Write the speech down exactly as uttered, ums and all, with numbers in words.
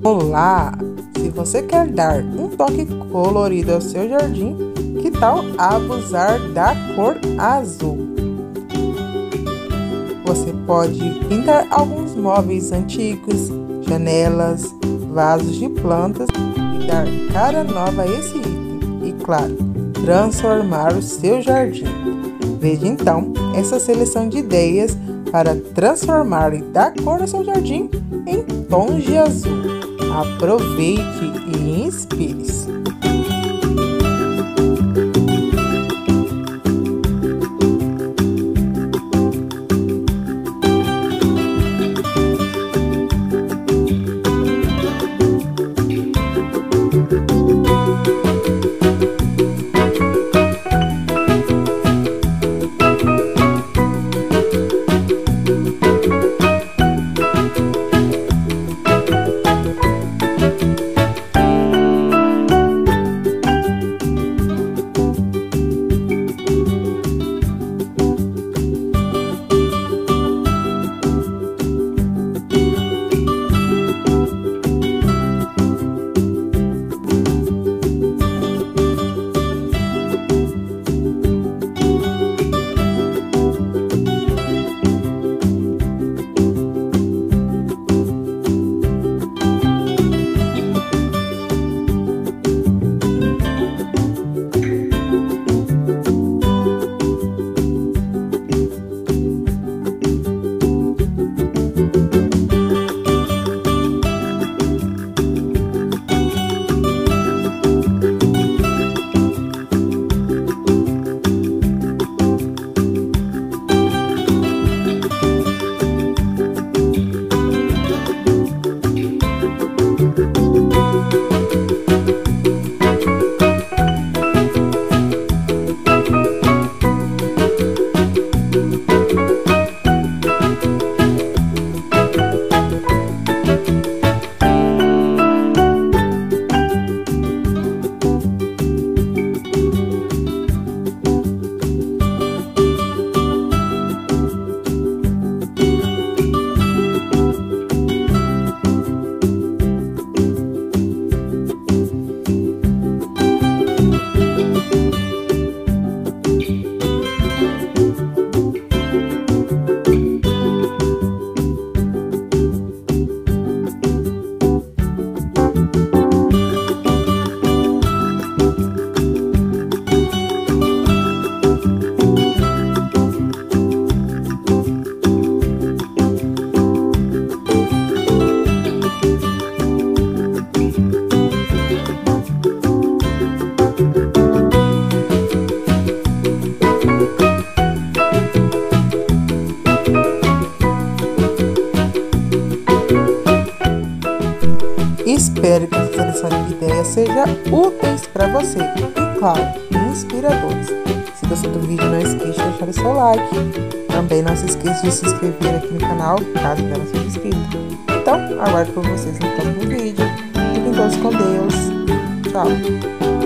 Olá! Se você quer dar um toque colorido ao seu jardim, que tal abusar da cor azul? Você pode pintar alguns móveis antigos, janelas, vasos de plantas e dar cara nova a esse item. E claro, transformar o seu jardim. Veja então essa seleção de ideias para transformar e dar cor ao seu jardim em tons de azul. Aproveite e inspire-se! Espero que essa seleção de ideias seja úteis para você e, claro, inspiradores. Se gostou do vídeo, não esqueça de deixar o seu like. Também não se esqueça de se inscrever aqui no canal, caso ainda não seja inscrito. Então, aguardo por vocês no próximo vídeo. Fiquem todos com Deus. Tchau!